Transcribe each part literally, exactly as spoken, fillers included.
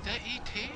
that E T?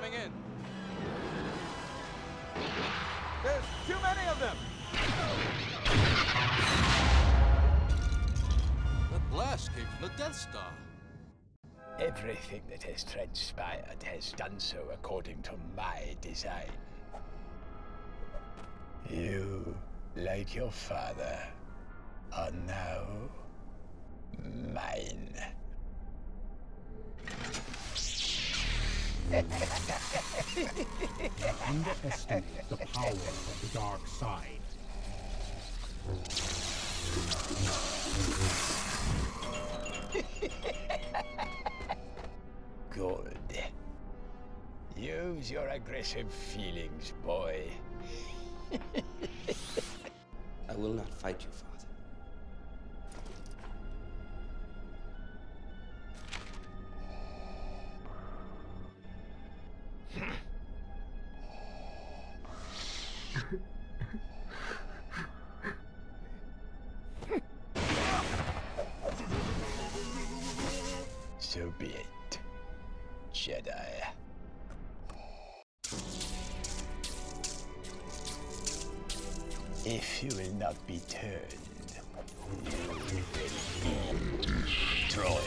coming in. There's too many of them! That blast came from the Death Star. Everything that has transpired has done so according to my design. You, like your father, are now mine. Underestimate the power of the dark side. Good. Use your aggressive feelings, boy. I will not fight you, Father. So be it, Jedi. If you will not be turned, you will be destroyed.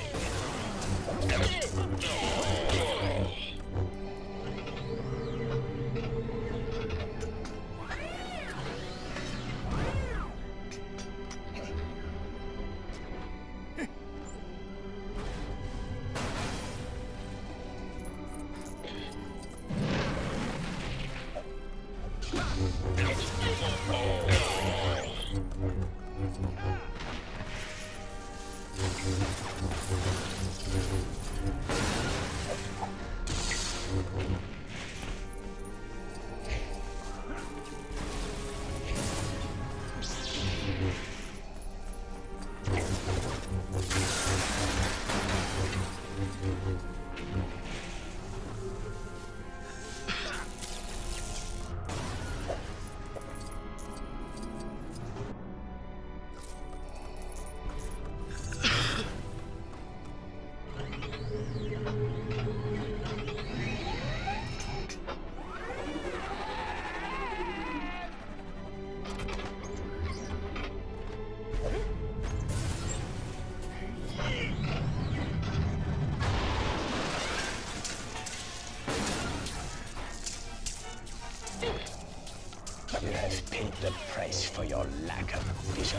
You have paid the price for your lack of vision.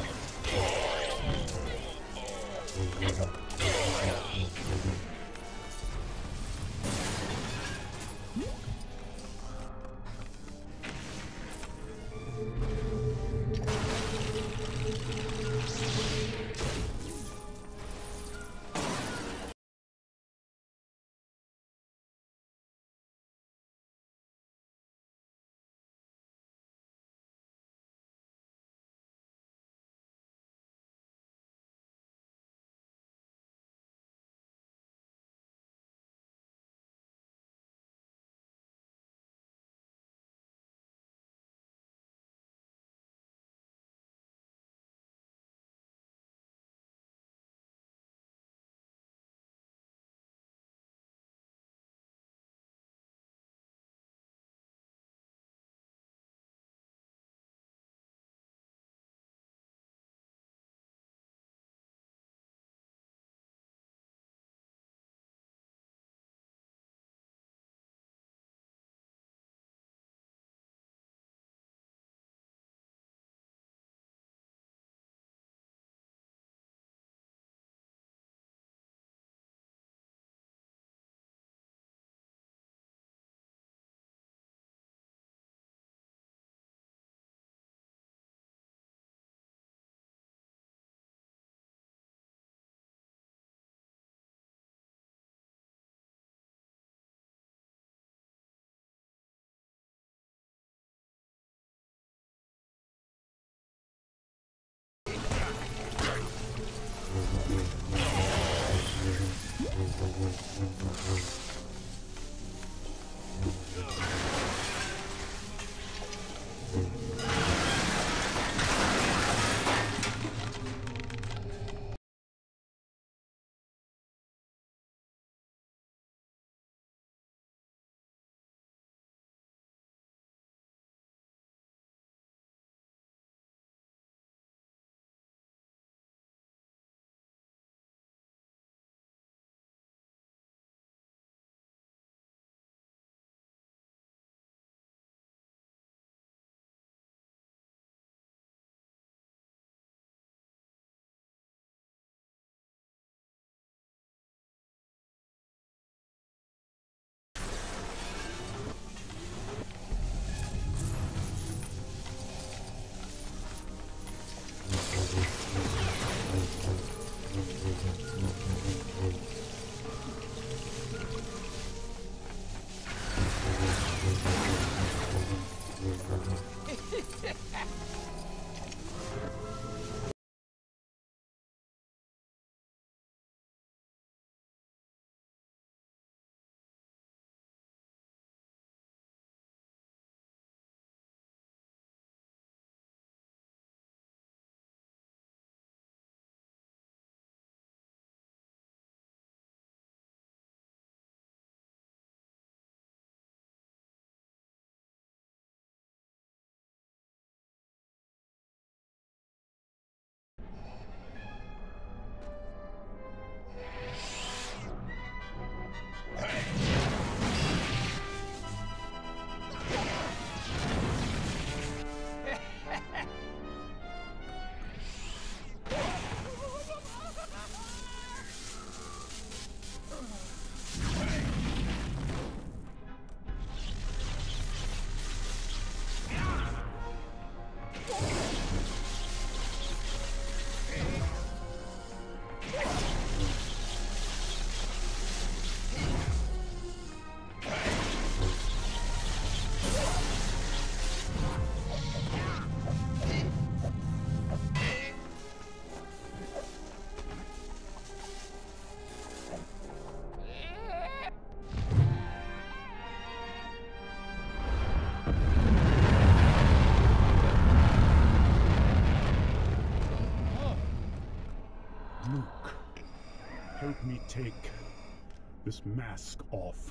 Luke, help me take this mask off.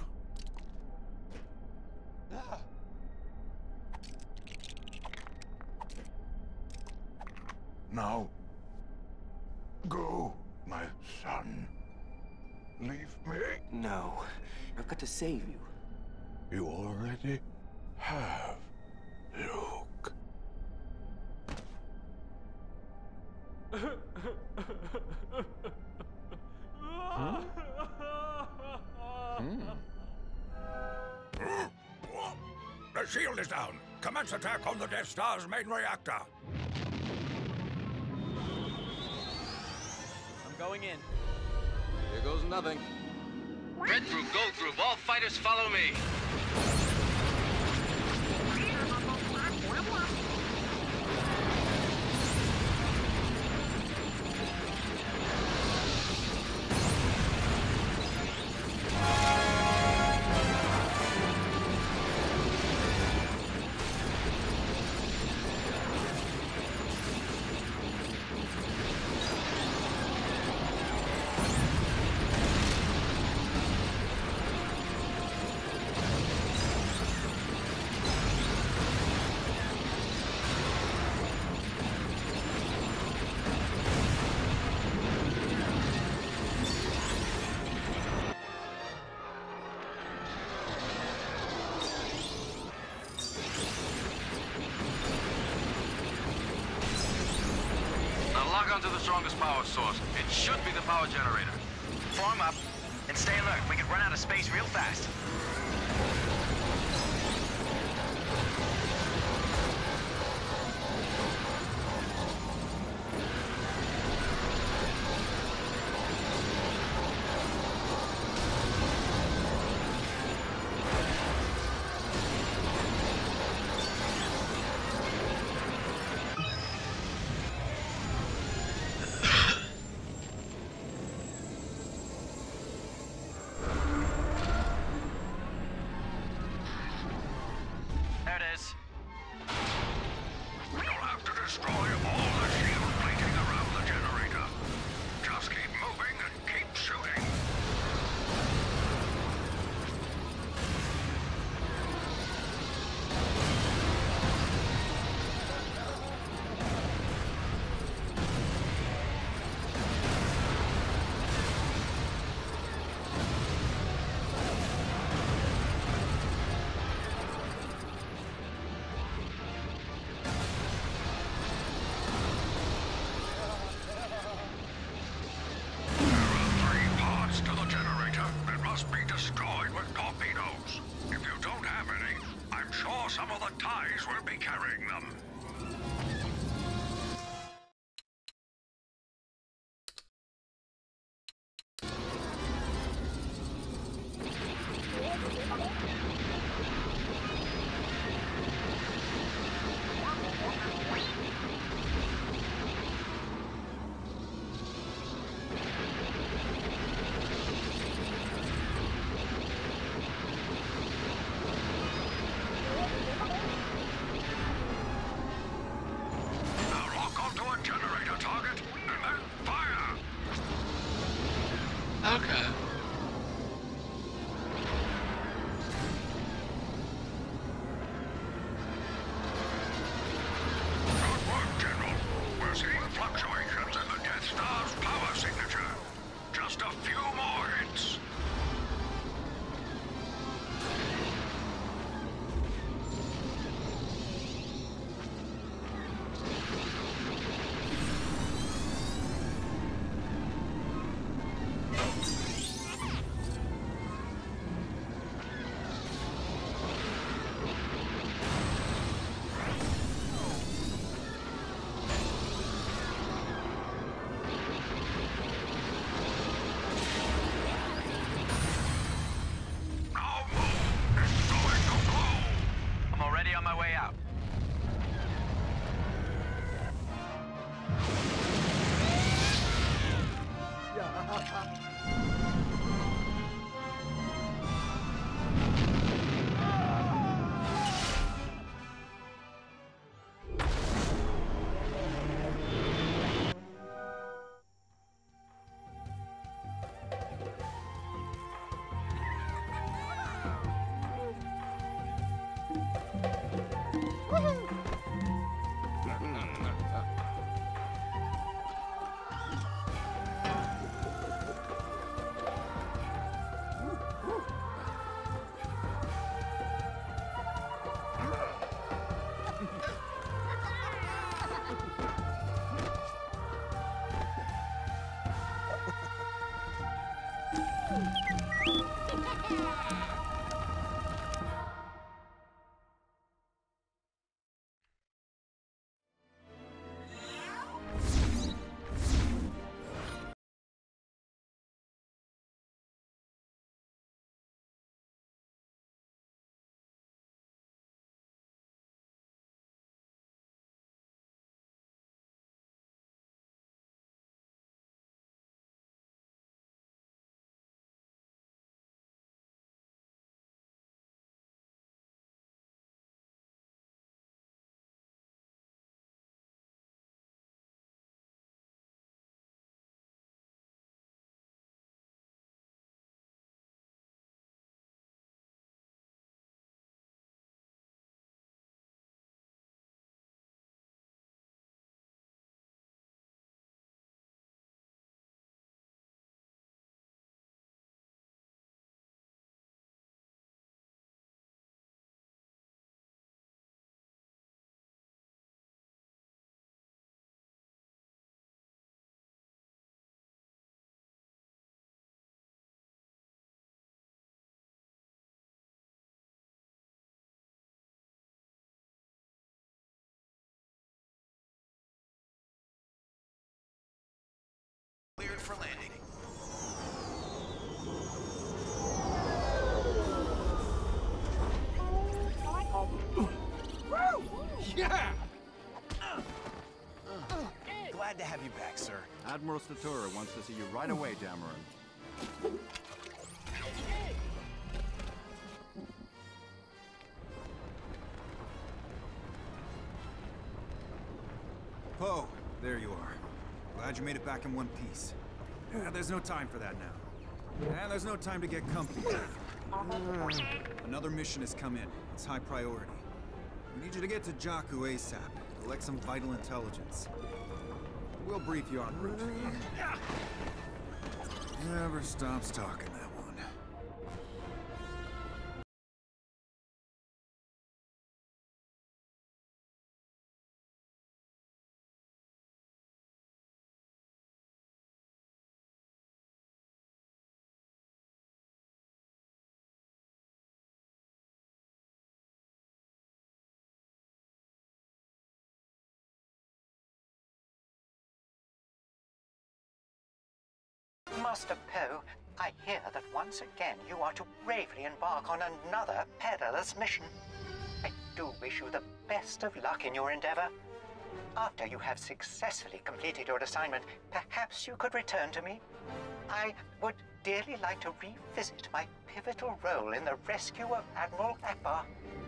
Now, go, my son. Leave me. No, I've got to save you. You already have, Luke. Hmm? Hmm. The shield is down. Commence attack on the Death Star's main reactor. I'm going in. Here goes nothing. Red group, gold group, all fighters follow me. Log onto the strongest power source. It should be the power generator. Form up and stay alert. We could run out of space real fast. Some of the ties will be carrying them. Okay. Good work, General. We're seeing fluctuations in the Death Star's power signature. Just a few more hits. On my way out. cleared for landing. Yeah! Glad to have you back, sir. Admiral Statura wants to see you right away, Dameron. Poe, there you are. Glad you made it back in one piece. Yeah, there's no time for that now. And there's no time to get comfy. Another mission has come in. It's high priority. We need you to get to Jakku ASAP. Collect some vital intelligence. We'll brief you en route. Never stops talking, that one. Master Poe, I hear that once again you are to bravely embark on another perilous mission. I do wish you the best of luck in your endeavor. After you have successfully completed your assignment, perhaps you could return to me. I would dearly like to revisit my pivotal role in the rescue of Admiral Ackbar.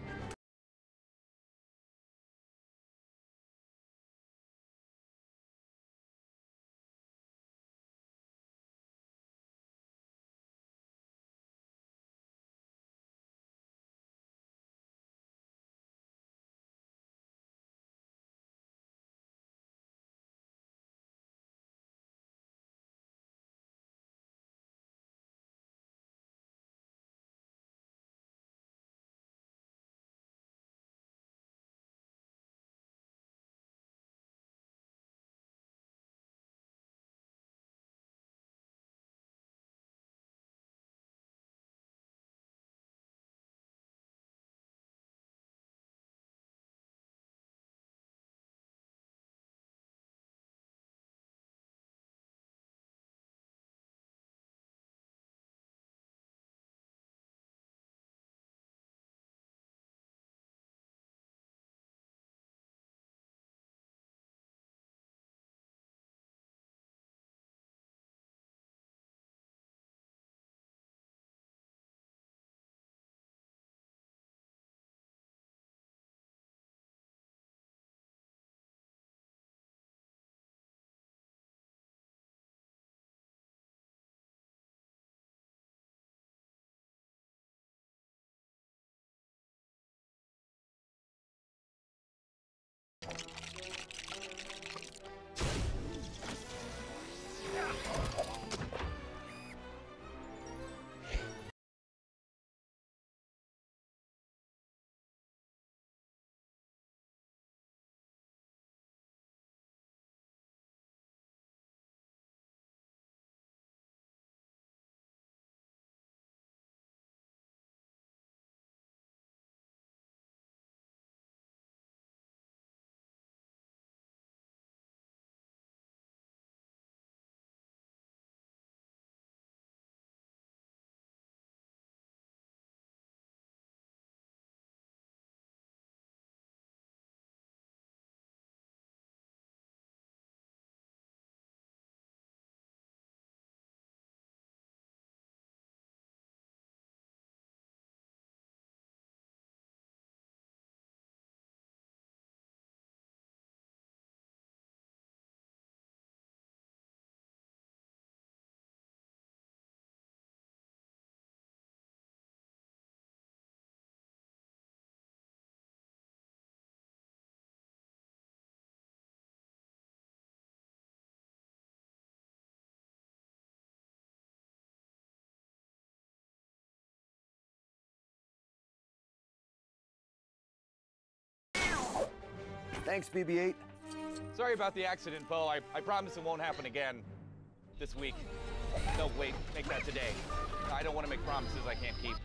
Thanks, B B eight. Sorry about the accident, Poe. I, I promise it won't happen again this week. No, wait, make that today. I don't want to make promises I can't keep.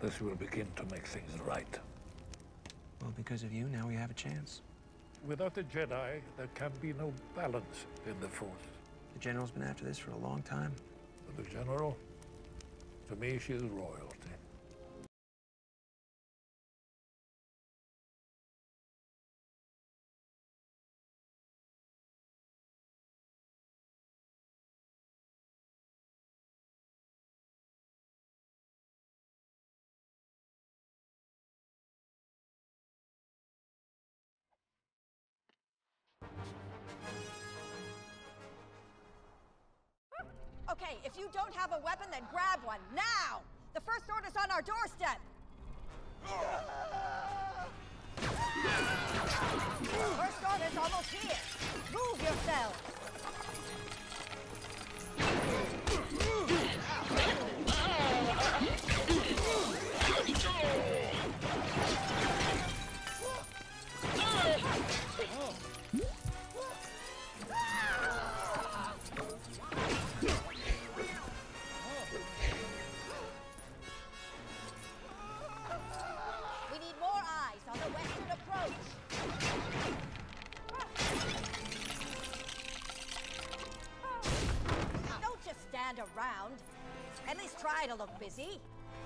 This will begin to make things right. Well, because of you, now we have a chance. Without the Jedi, there can be no balance in the Force. The General's been after this for a long time. For the General, to me, she is royalty. Okay, if you don't have a weapon, then grab one, now! The First Order's on our doorstep! First Order's almost here! Move yourself! Around. At least try to look busy.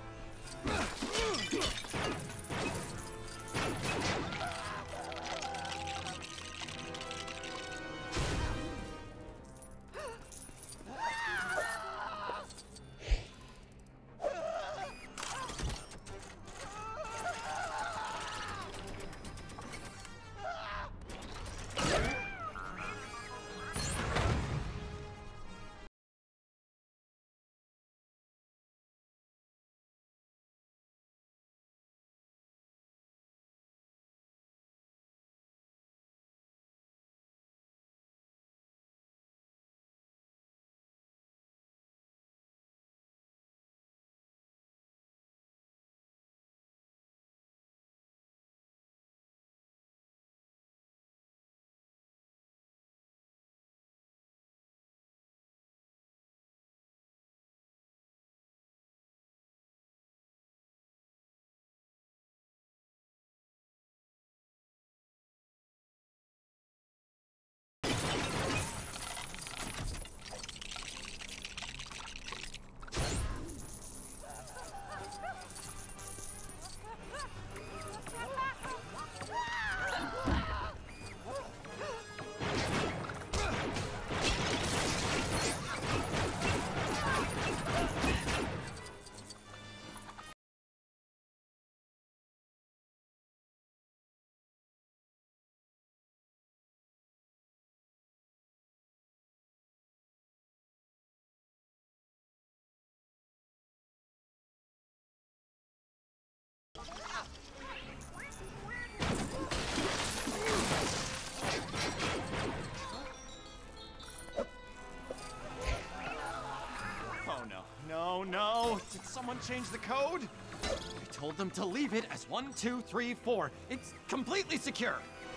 No, no! Did someone change the code? I told them to leave it as one, two, three, four. It's completely secure.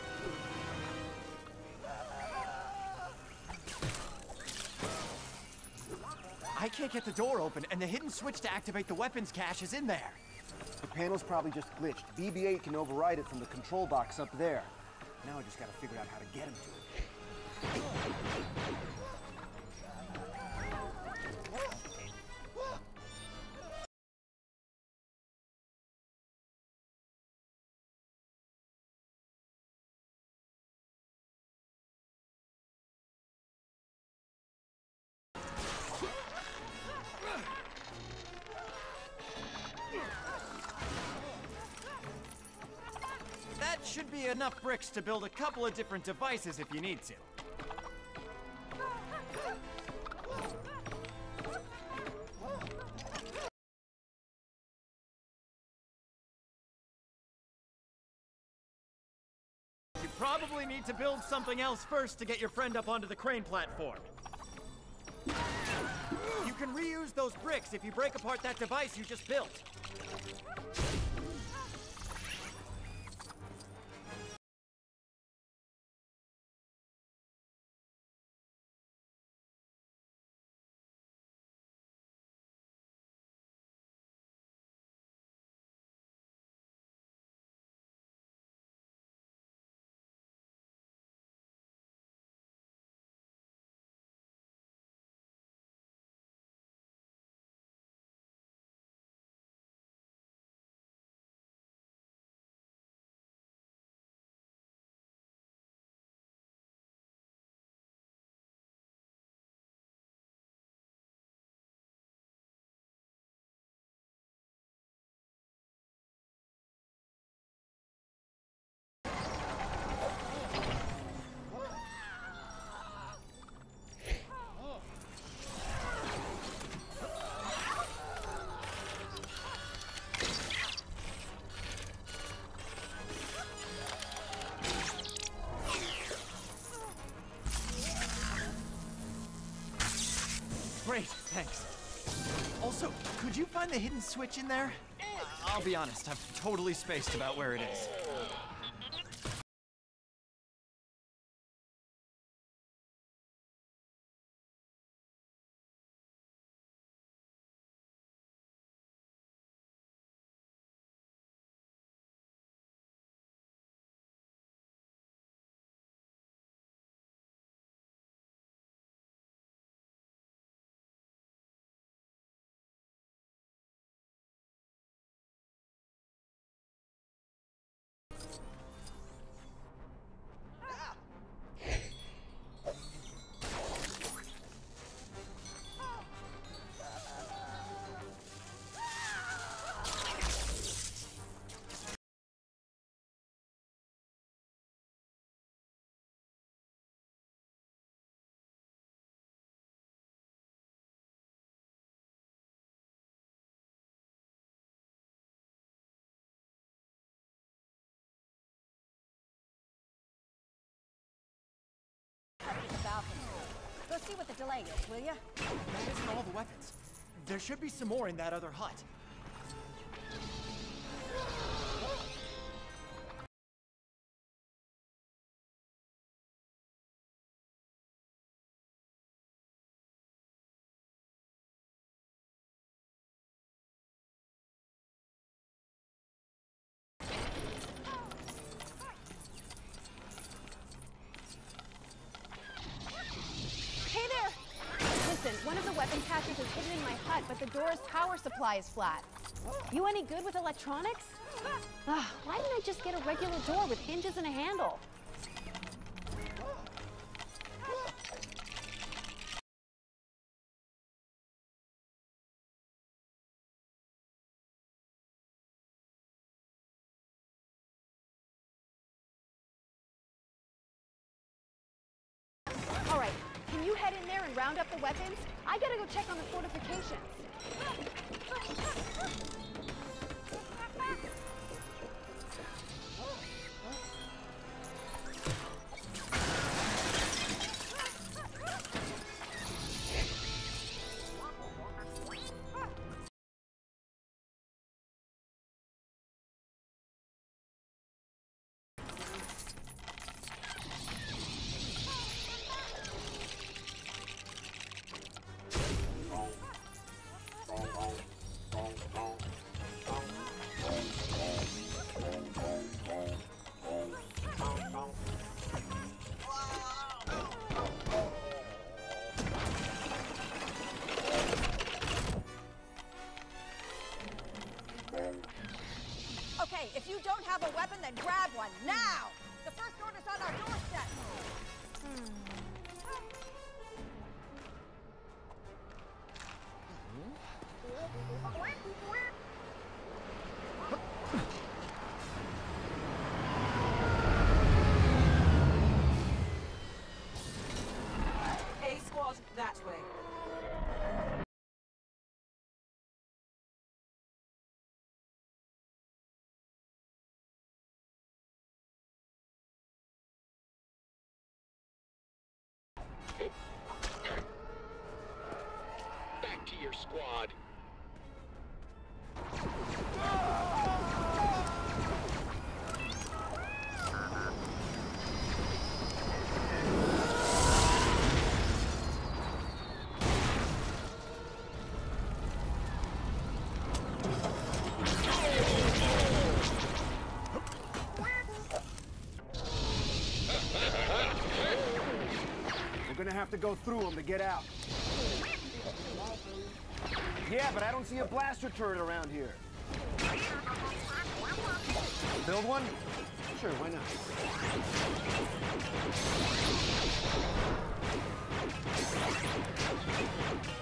I can't get the door open, and the hidden switch to activate the weapons cache is in there. The panel's probably just glitched. B B eight can override it from the control box up there. Now I just gotta figure out how to get him to it. That should be enough bricks to build a couple of different devices if you need to. You probably need to build something else first to get your friend up onto the crane platform. You can reuse those bricks if you break apart that device you just built. Thanks. Also, could you find the hidden switch in there? I'll be honest, I've totally spaced about where it is. Go see what the delay is, will ya? That isn't all the weapons. There should be some more in that other hut. One of the weapon caches is hidden in my hut, but the door's power supply is flat. You any good with electronics? Ugh, why didn't I just get a regular door with hinges and a handle? All right. Can you head in there and round up the weapons? I gotta go check on the fortifications. Okay, if you don't have a weapon, then grab one, now! The first order's on our doorstep! Hmm. A squad, that way. Back to your squad. We're gonna have to go through them to get out. Yeah, but I don't see a blaster turret around here. Build one? Sure, why not?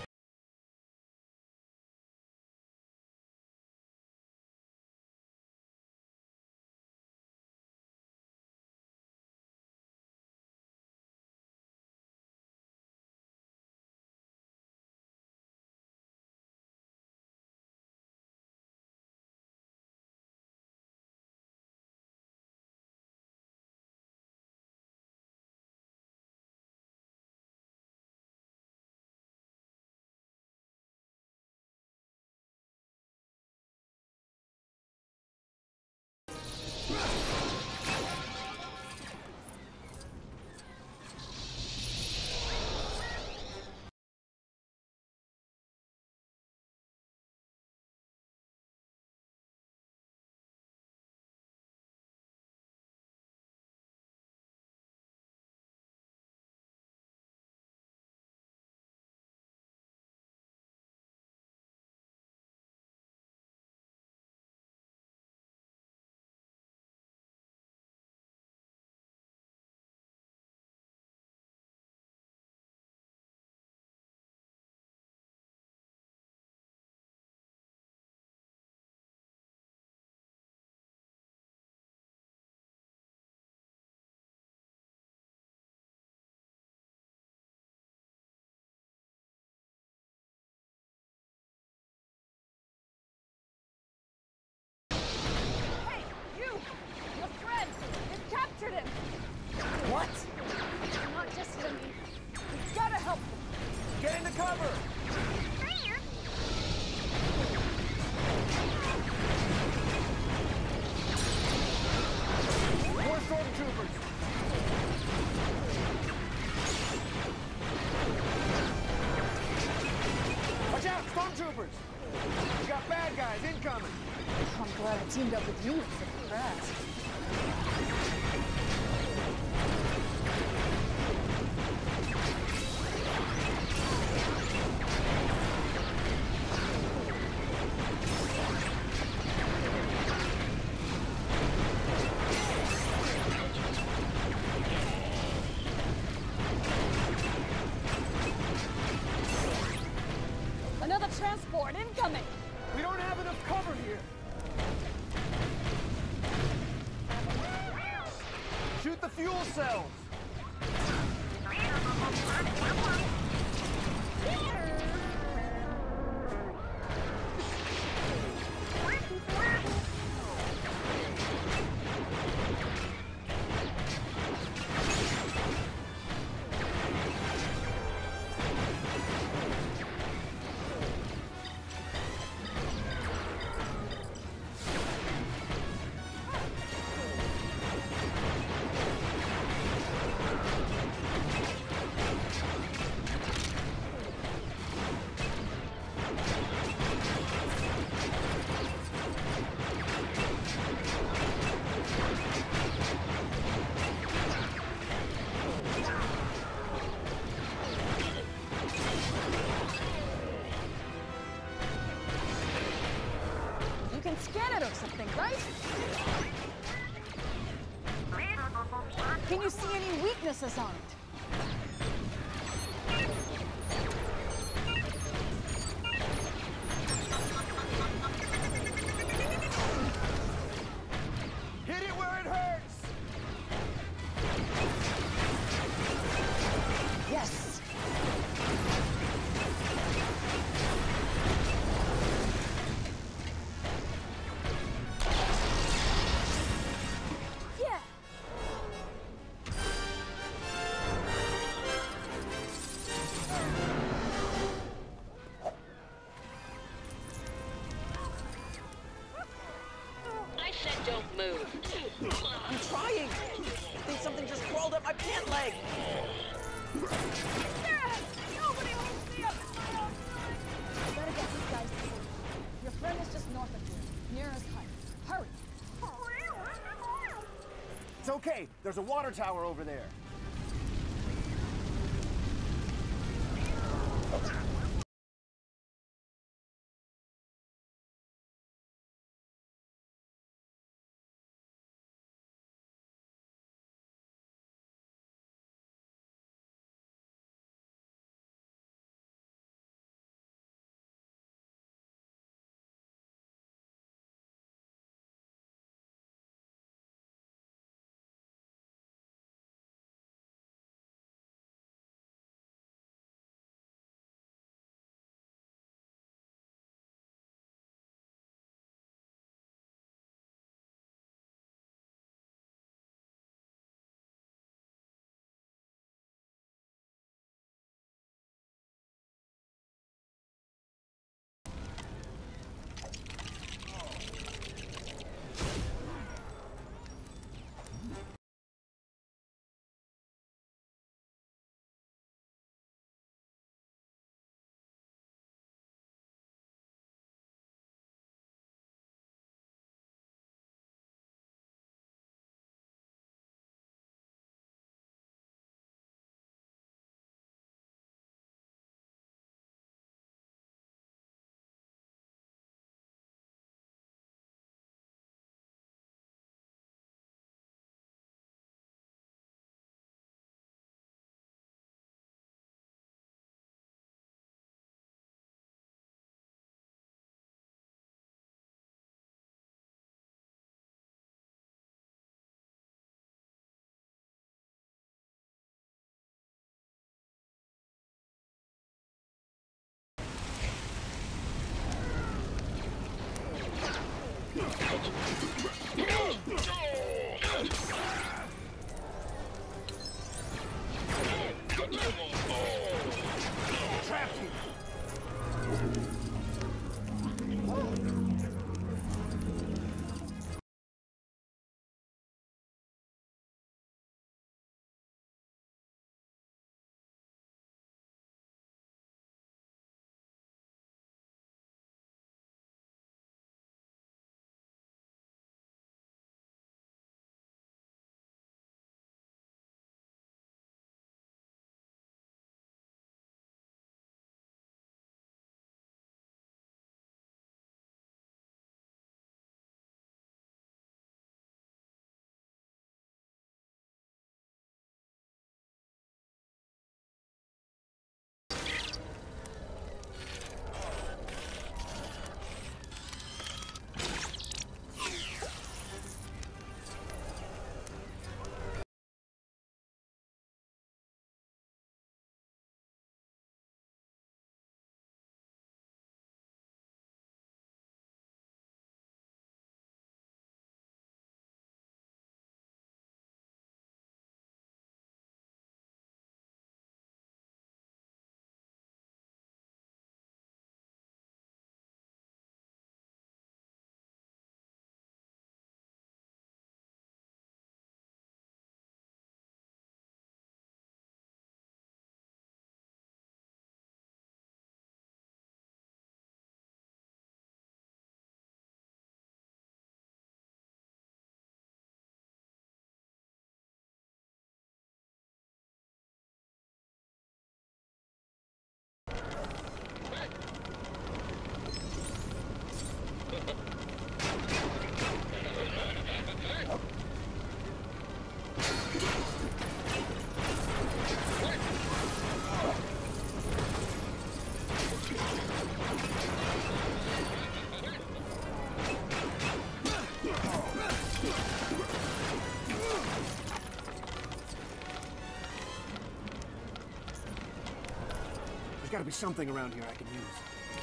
teamed up with you instead of Kratz. Another transport incoming! We don't have enough cover here. Shoot the fuel cells. You can scan it or something, right? Can you see any weaknesses on it? Hit it where it hurts. Yes! Yeah! I said don't move. I'm trying. I think something just crawled up my pant leg. Nobody holds me up in my own blood! You better get these guys to safety. Your friend is just north of here, nearest hut. Hurry! It's okay. There's a water tower over there. There's gotta be something around here I can use.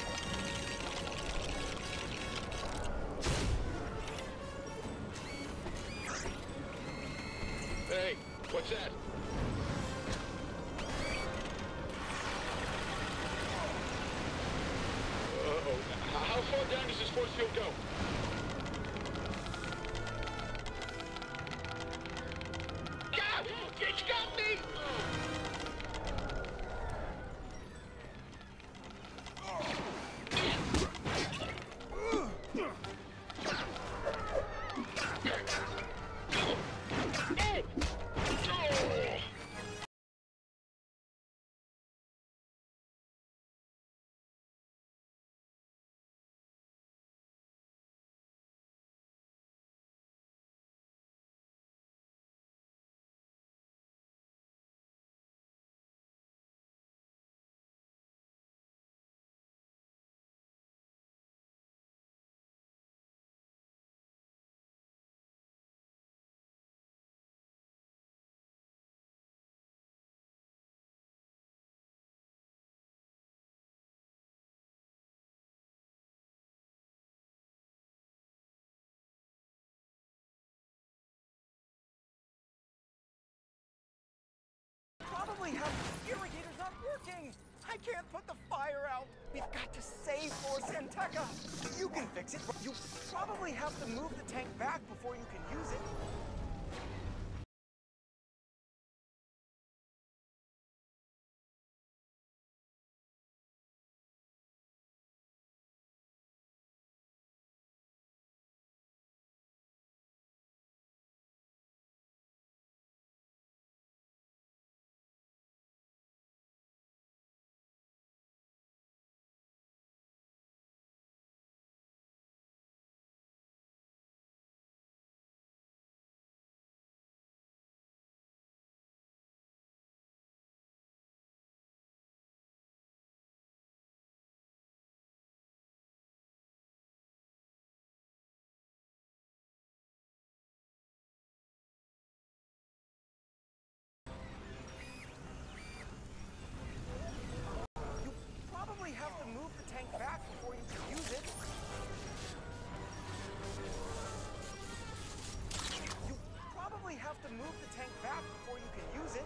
Hey, what's that? Uh-oh. How far down does this force field go? God! It's got me! Probably have the irrigator's not working. I can't put the fire out. We've got to save Lord Santeca. You can fix it. You probably have to move the tank back before you can use it. Have to move the tank back before you can use it. You probably have to move the tank back before you can use it.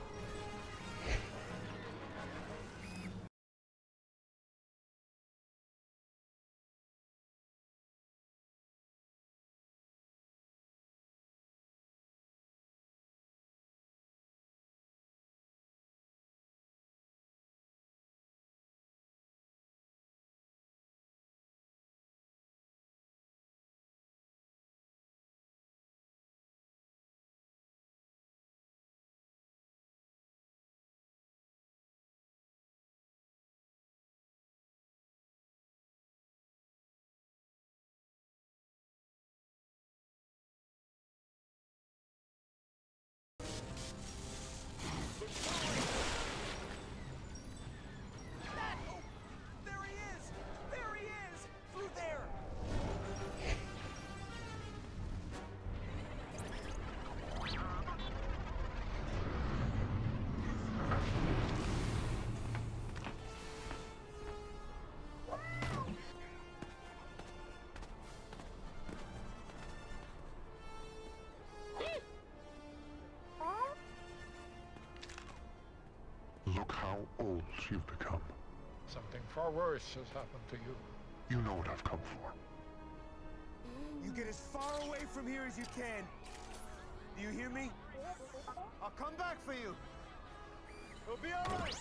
Look how old you've become. Something far worse has happened to you. You know what I've come for. You get as far away from here as you can. Do you hear me? I'll come back for you. It'll be all right.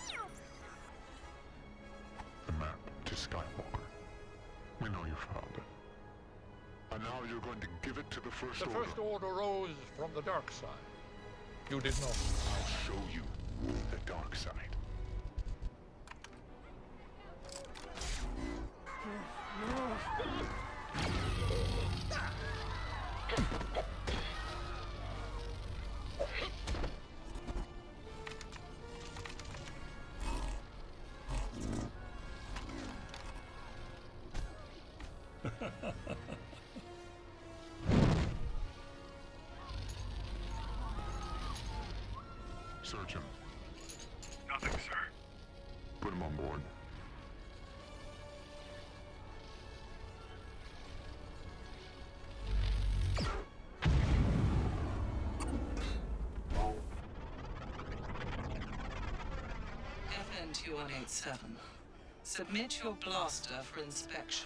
The map to Skywalker. We know you found it. And now you're going to give it to the First The Order. First Order rose from the dark side. You did not. I'll show you the dark side. Search him. Nothing, sir. Put him on board. ten two one eight seven. Submit your blaster for inspection.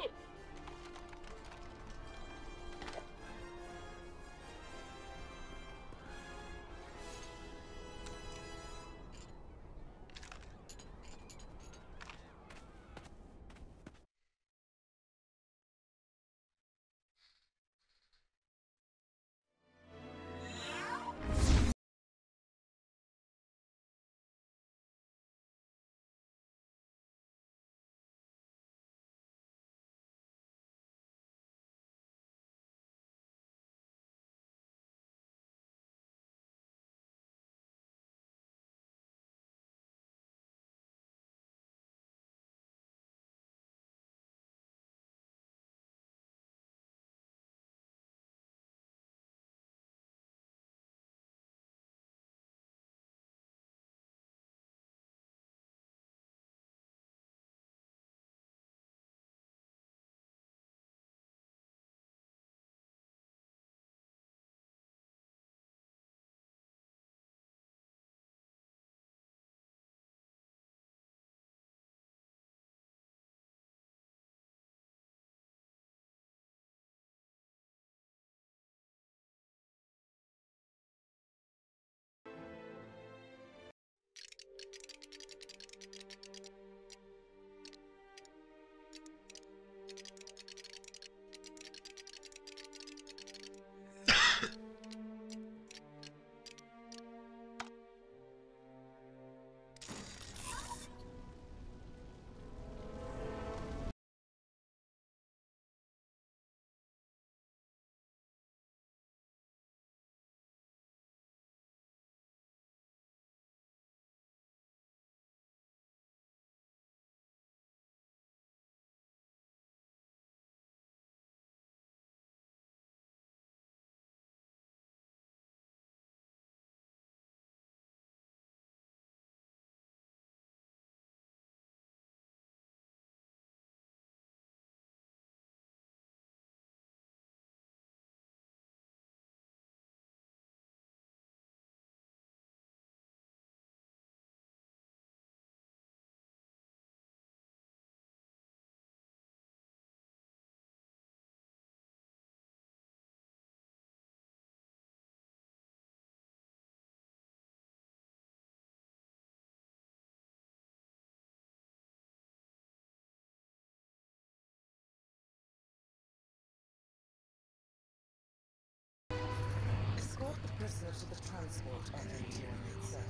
Escort the prisoner to the transport F N two one eight seven.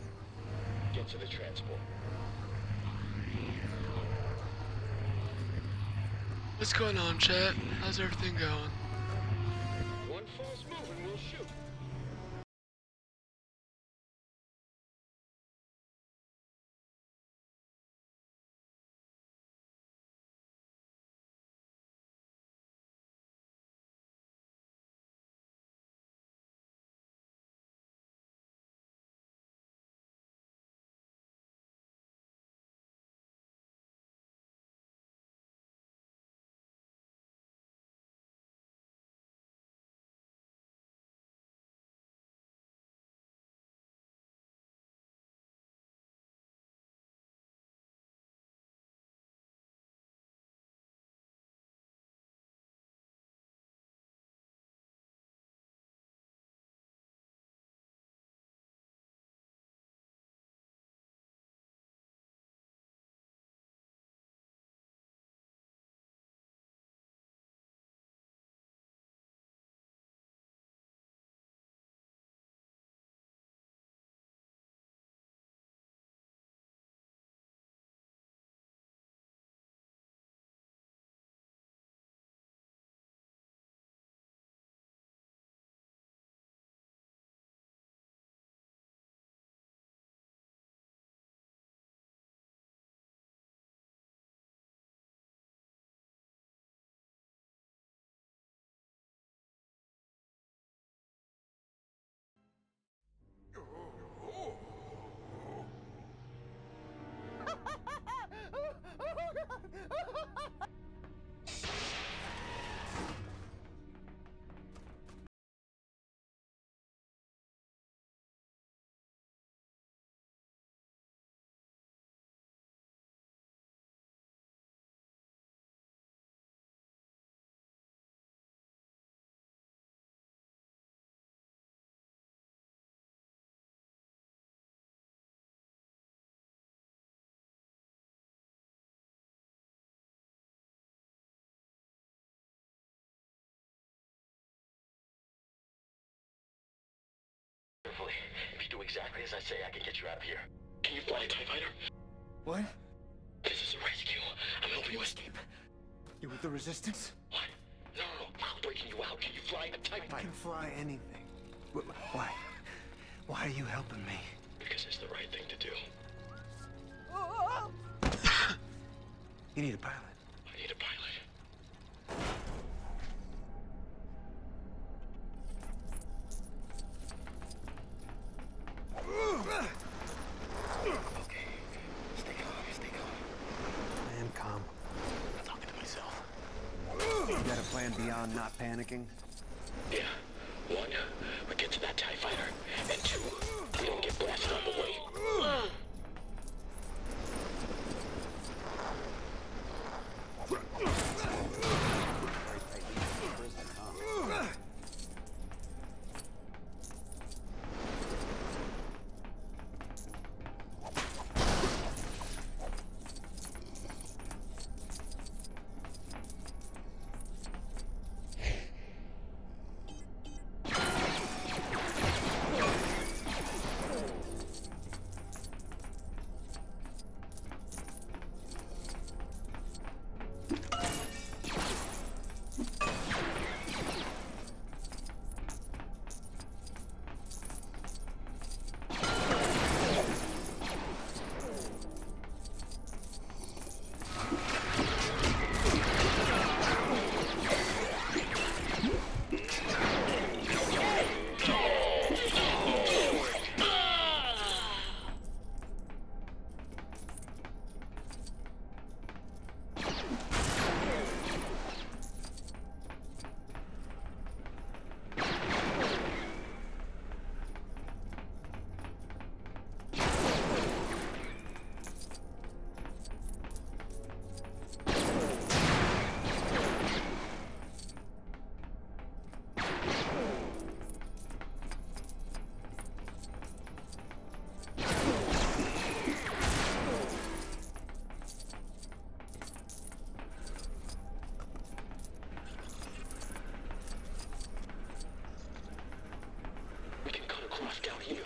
Get to the transport. What's going on, chat? How's everything going? One false move and we'll shoot. carefully. If you do exactly as I say, I can get you out of here. Can you fly a TIE fighter? What? This is a rescue. I'm helping you escape. You with the Resistance? What? No, no, no. I'm breaking you out. Can you fly a TIE I fighter? can fly anything. Wh- Why? Why are you helping me? Because it's the right thing to do. You need a pilot. I need a pilot. Okay. Stay calm, stay calm. I am calm. I'm talking to myself. You got a plan beyond not panicking? Yeah. One, we get to that TIE fighter. And two, we don't get blasted on the way. Down here.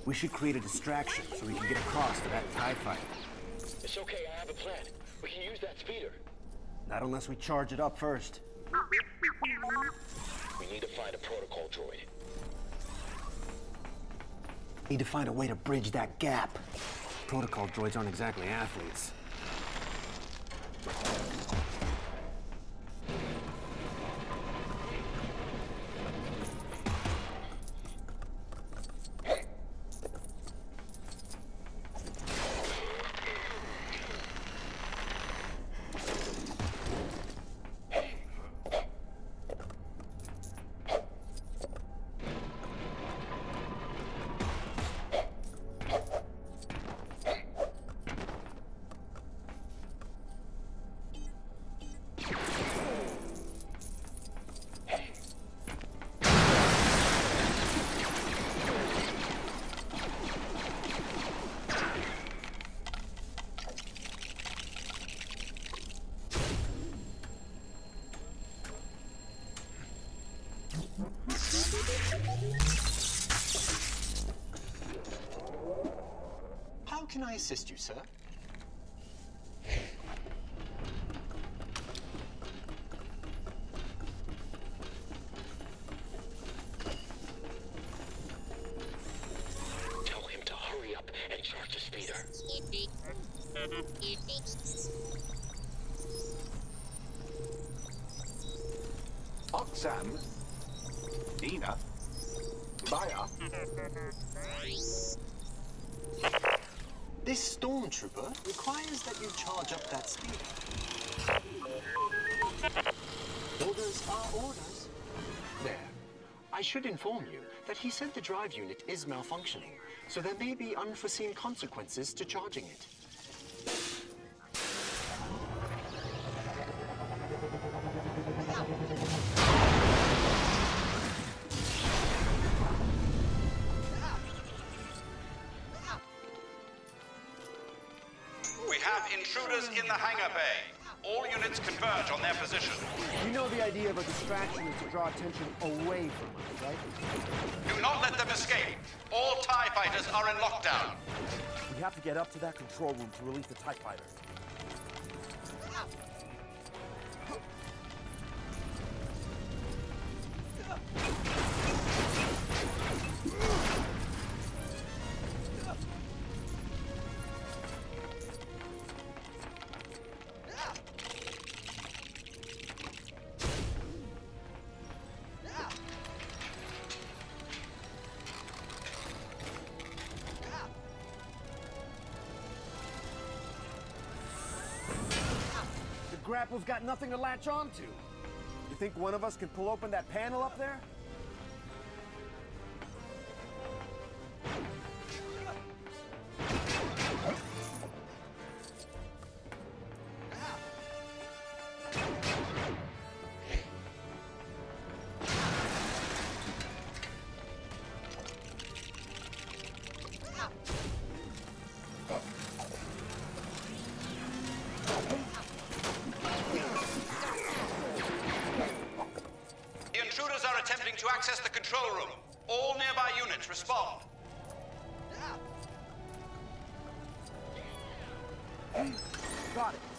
We should create a distraction so we can get across to that TIE fighter. It's okay, I have a plan. We can use that speeder. Not unless we charge it up first. We need to find a protocol droid. Need to find a way to bridge that gap. Protocol droids aren't exactly athletes. How can I assist you, sir? Tell him to hurry up and charge the speeder. Oxam? Dina? Baya? This stormtrooper requires that you charge up that speeder. Orders are orders. There. I should inform you that he said the drive unit is malfunctioning, so there may be unforeseen consequences to charging it. We have intruders in the hangar bay. All units converge on their position. You know the idea of a distraction is to draw attention away from us, right? Do not let them escape. All TIE fighters are in lockdown. We have to get up to that control room to release the TIE fighter. Grapple's got nothing to latch onto. You think one of us can pull open that panel up there? Attempting to access the control room. All nearby units respond. Got it.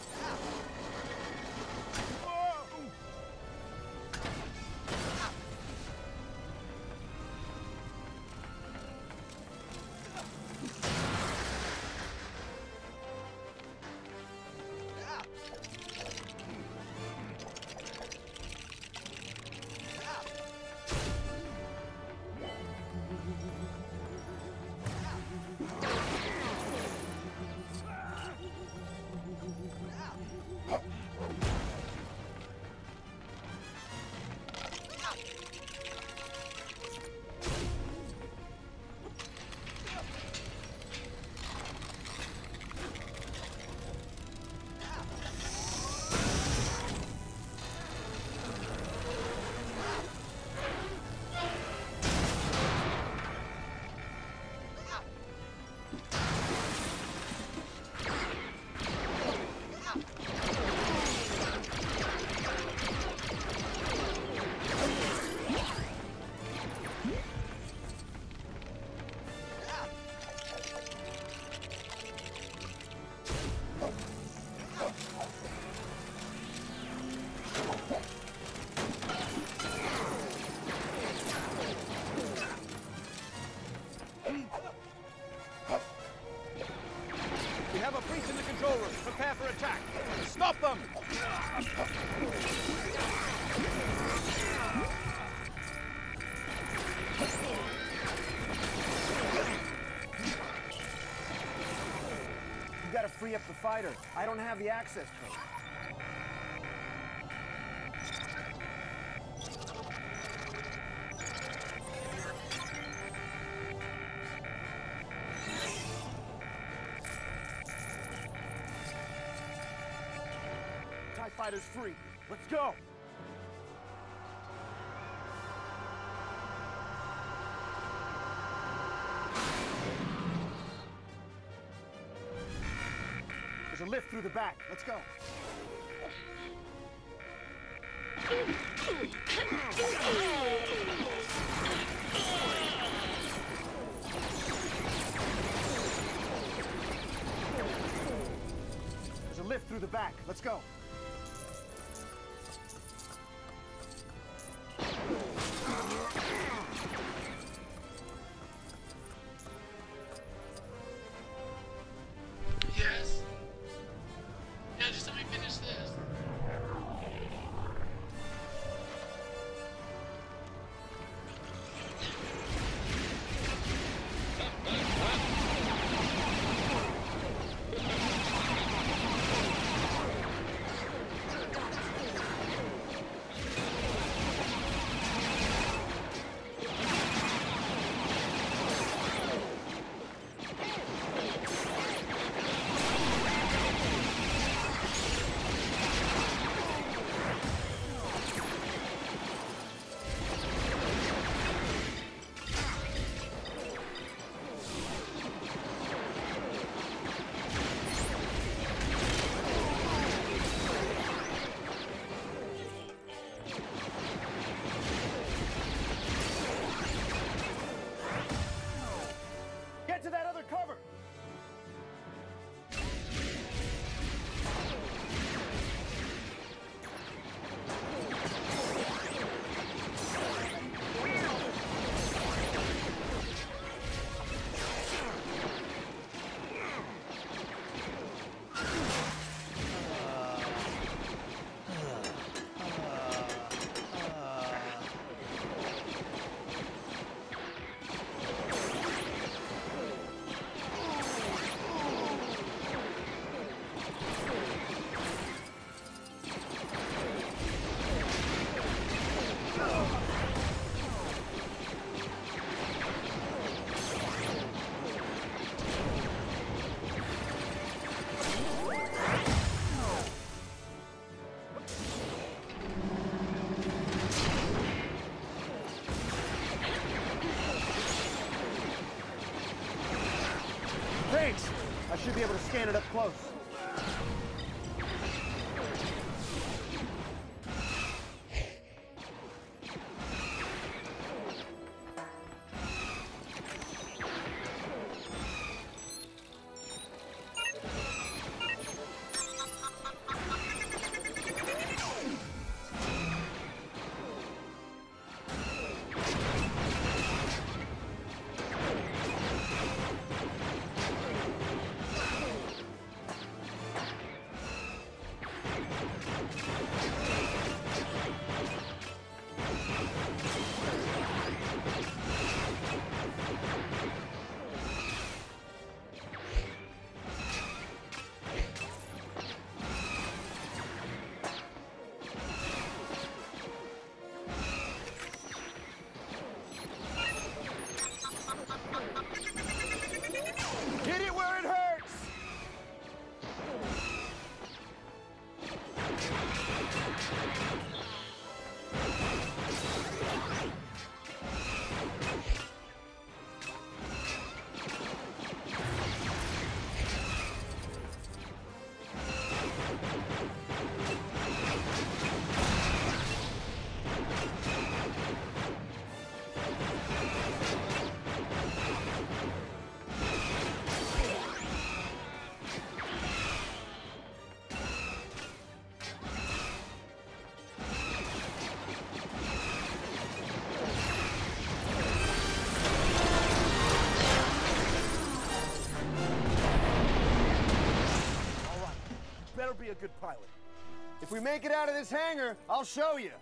breach in the control room. Prepare for attack. Stop them! You gotta free up the fighter. I don't have the access code. TIE fighter's free. Let's go! There's a lift through the back. Let's go. There's a lift through the back. Let's go. Yes. Yeah, just let me finish this. Get to that other cover! Thanks! I should be able to scan it up close. a good pilot. If we make it out of this hangar, I'll show you.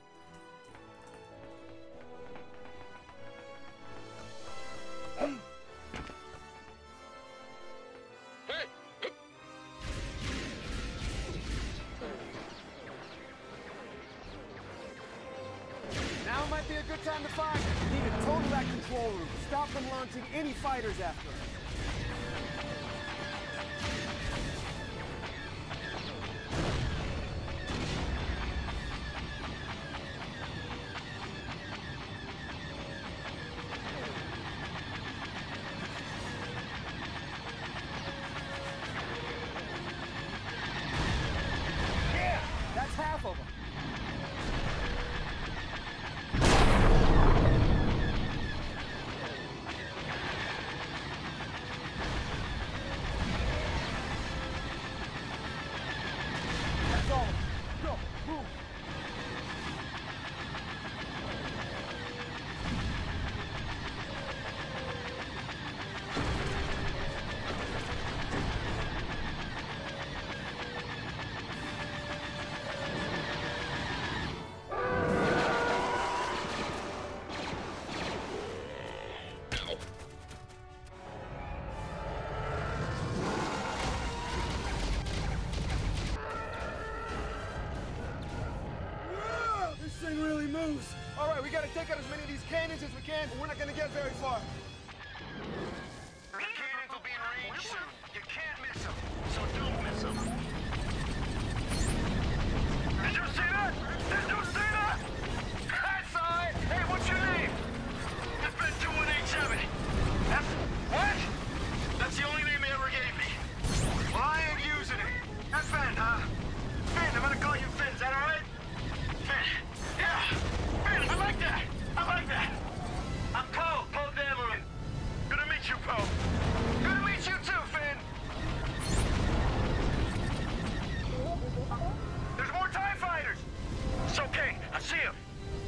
Now might be a good time to fire. Need to total that control room. Stop them launching any fighters after us. Yeah, that's half of them. All right, we gotta take out as many of these cannons as we can, but we're not gonna get very far. The cannons will be in range soon. You can't miss them, so don't miss them. Did you see that? Did you see that? I saw it. Hey, what's your name? F N two one eight seven. That's what? That's the only name he ever gave me. Well, I ain't using it. F N, huh? Finn, I'm gonna call you Finn. Is that all right? Finn. Yeah. Finn, I like that. I like that. I'm Poe, Poe Dameron. Good to meet you, Poe. Good to meet you too, Finn. There's more TIE fighters. It's okay. I see them.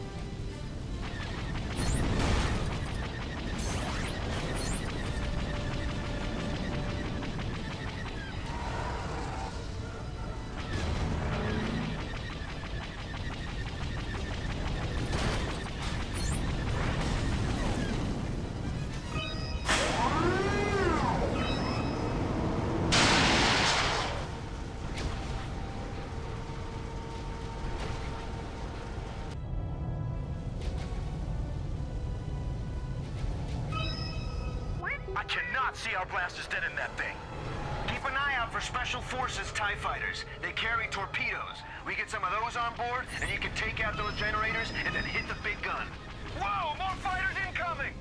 I cannot see our blasters dead in that thing. Keep an eye out for Special Forces TIE fighters. They carry torpedoes. We get some of those on board, and you can take out those generators and then hit the big gun. Whoa! More fighters incoming!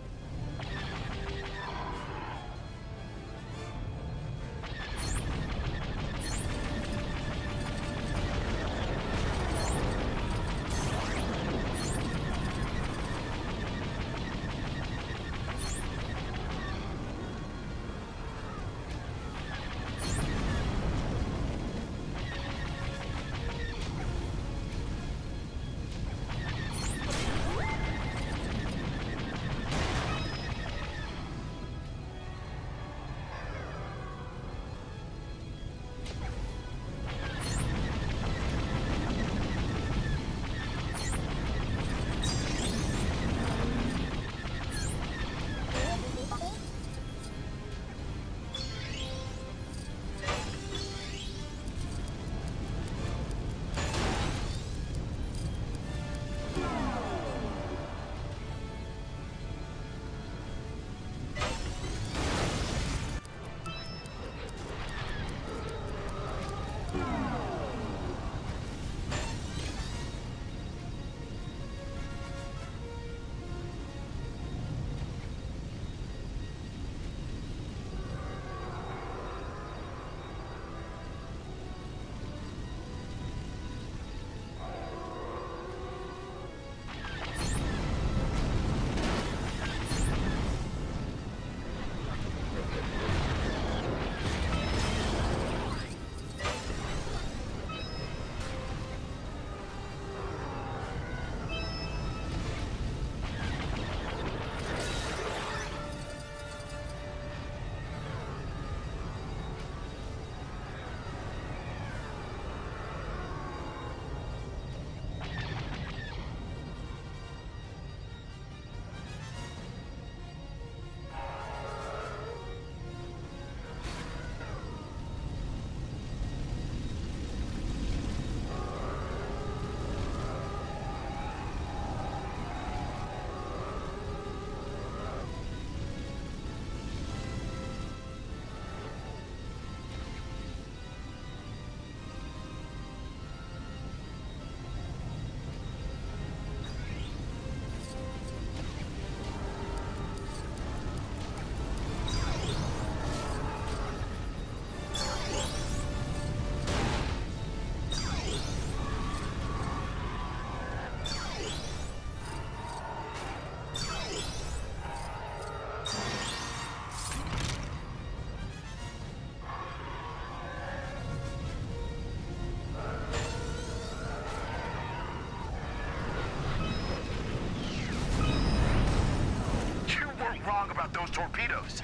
torpedoes.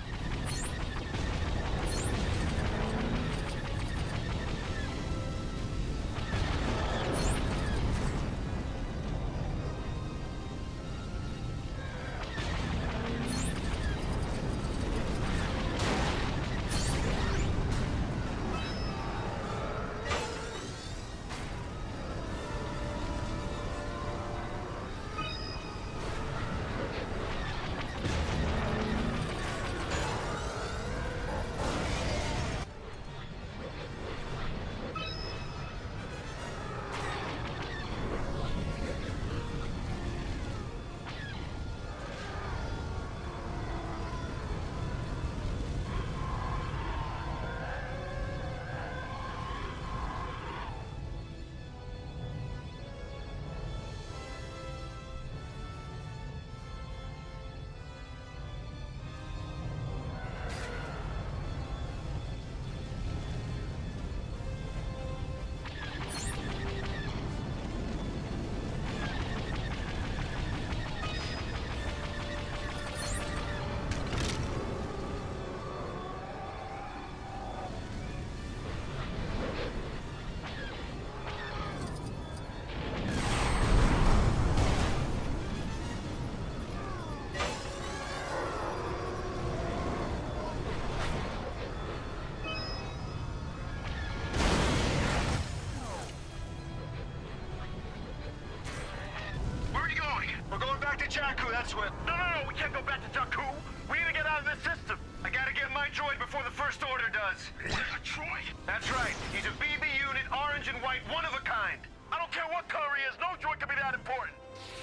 Jakku, that's what. No, no, no, we can't go back to Jakku. We need to get out of this system. I gotta get my droid before the First Order does. What, a droid? That's right. He's a B B unit, orange and white, one of a kind. I don't care what color he is, no droid can be that important.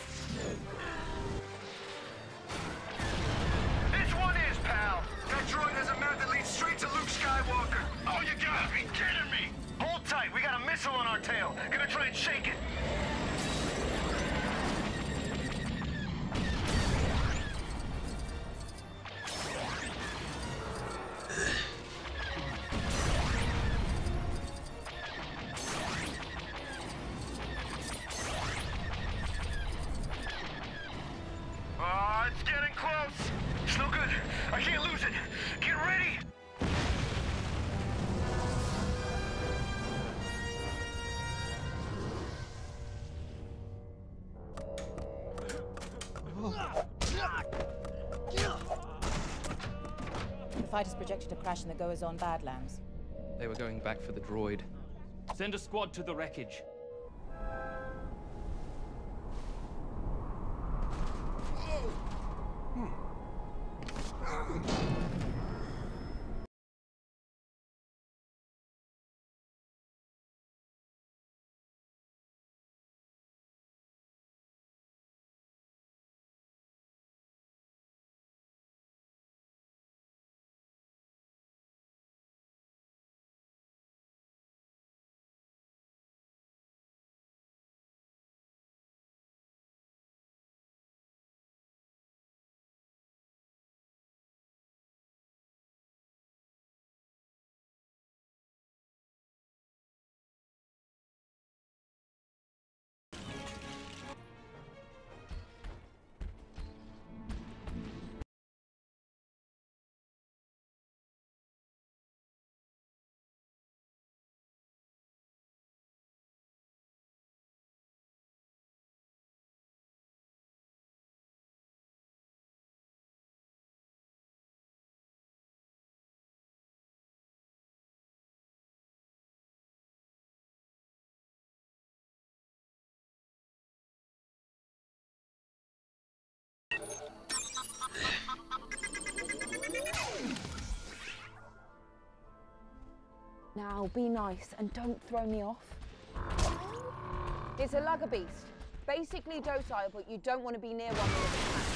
This one is, pal. That droid has a map that leads straight to Luke Skywalker. Oh, you gotta be kidding me. Hold tight, we got a missile on our tail. Gonna try and shake it. The fighters projected a crash in the Goazon Badlands. They were going back for the droid. Send a squad to the wreckage. Now, be nice and don't throw me off. It's a lugger beast. Basically docile, but you don't want to be near one with a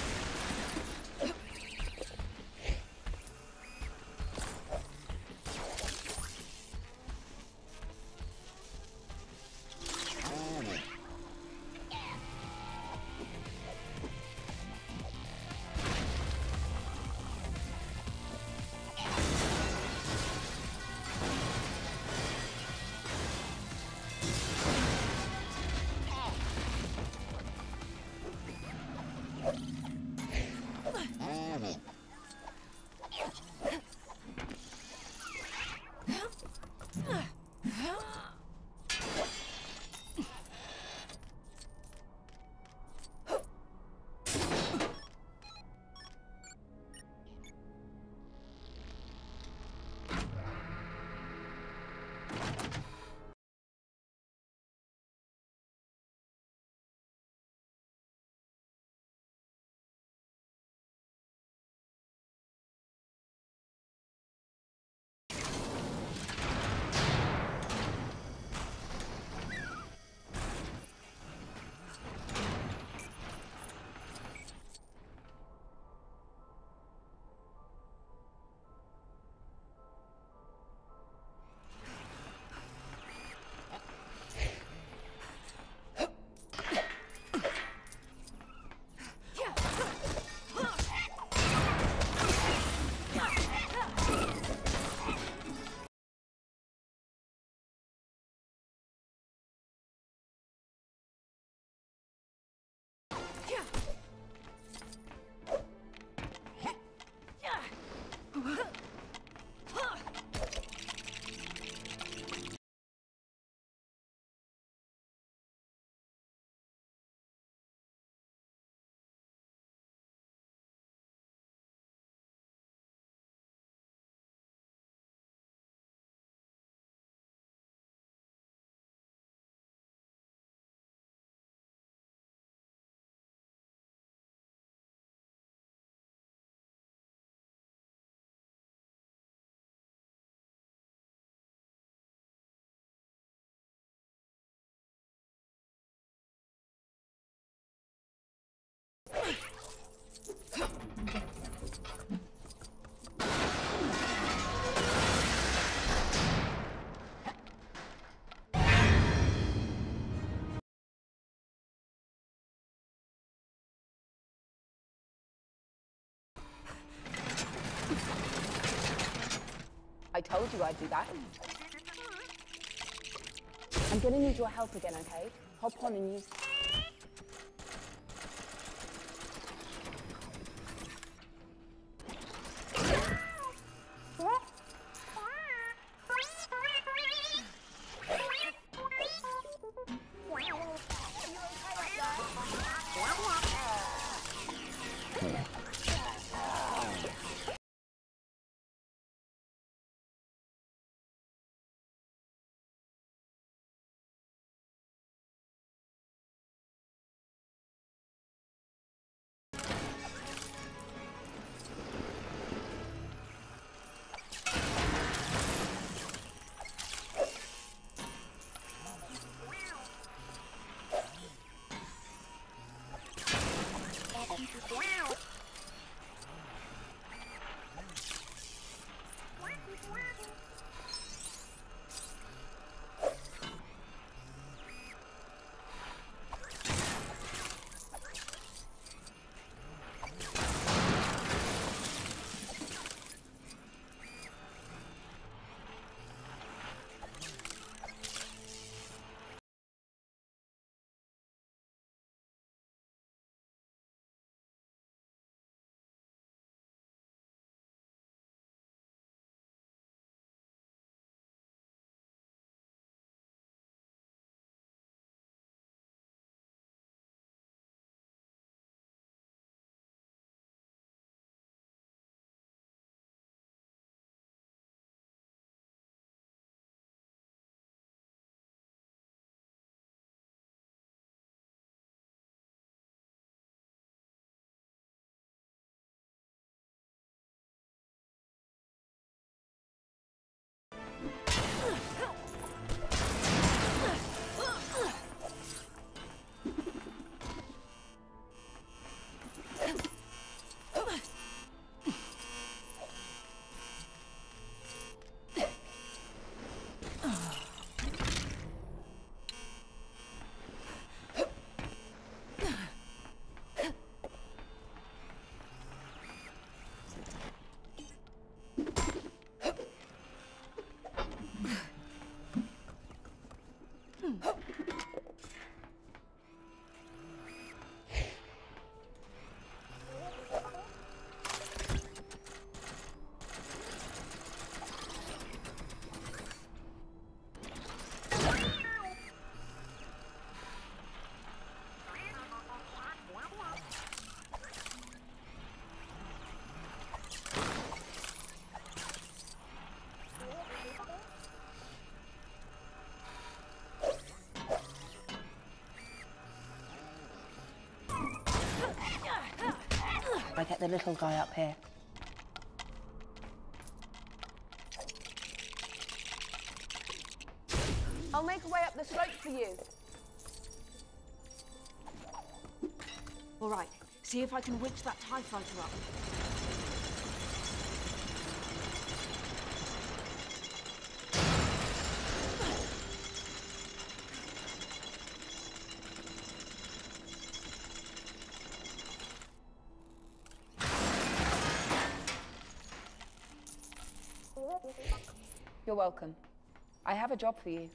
Oh! I told you I'd do that. I'm gonna need your help again, okay? Hop on and use... Get the little guy up here. I'll make a way up the slope for you. All right, see if I can witch that TIE fighter up. You're welcome. I have a job for you.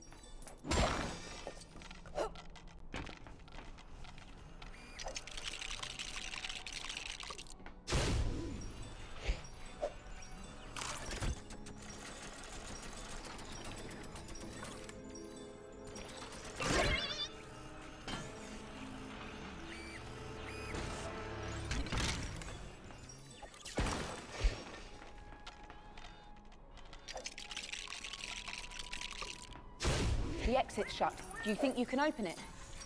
The exit's shut. Do you think you can open it?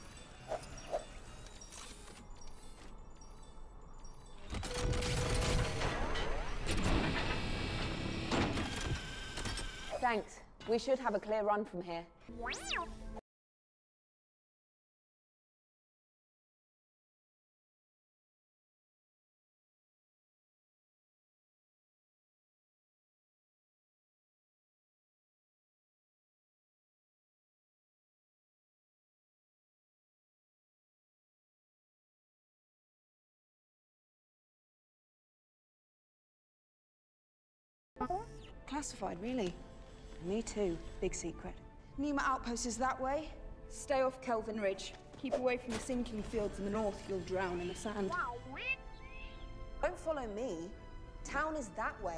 Thanks. We should have a clear run from here. Classified, really. Me too. Big secret. Nima Outpost is that way. Stay off Kelvin Ridge. Keep away from the sinking fields in the north, you'll drown in the sand. Don't follow me. Town is that way.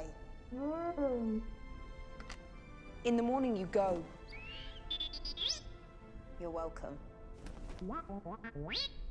In the morning you go. You're welcome.